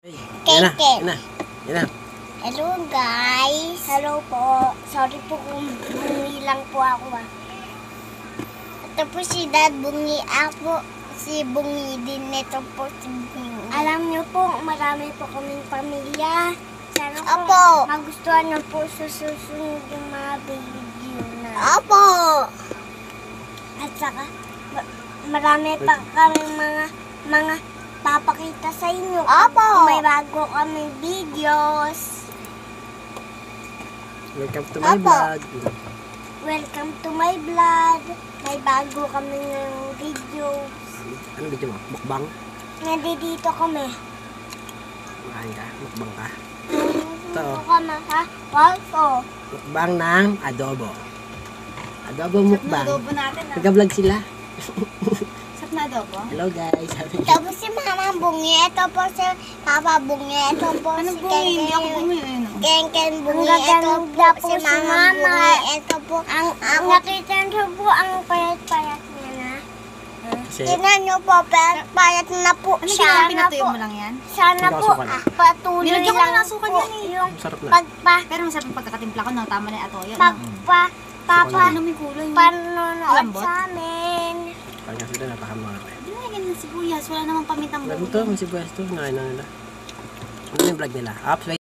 Yan Ken. na. Yan na. Hello guys. Hello po. Sorry po kung bungi lang po ako Ito po si Dad bungi. Ako si bungi din. Ito po si bungi. Alam niyo po, marami po kaming pamilya. Sana po magustuhan niyo po sa susunod yung mga video na. Opo. At saka marami pa kaming mga papakita sa inyo. Opo. May bago kaming videos. Welcome to my vlog. Welcome to my vlog. May bago kami ng videos. Ano video mo? Mukbang? Nandito kami. Makain ka? Mukbang ka? Nandito kami sa kwarto. Mukbang ng adobo. Adobo mukbang. Adobo natin Nag-vlog sila. Sarap na adobo. Hello guys. Ito po si Mama Bungi. Ito po si Papa Bungi. Ito po Anong si bungi? Hindi ako bungi. Ken Bungi. Ito po si Mama Bungi. Ito po ang nakita niyo po ang payat-payat niya na. Kasi Tingnan niyo po, payat na po Ano siya. ginawa? Pinatuyo mo lang yan? Sana po Nakasukan. patuloy Nilagyan ko lang na ng suka po yan eh. yung sarap na. Pero masarap yung pagkakatimpla ko, no? Tama na yung atoyo, no? Papa Ano may kulay? panonood Lambot? sa amin. Pag kasi ito napakamura ko. Hindi na ganyan sibuyas. Wala namang pamintang Vlog buo. to, may sibuyas to. Ngayon na nila. Ano yung vlog nila? Ups,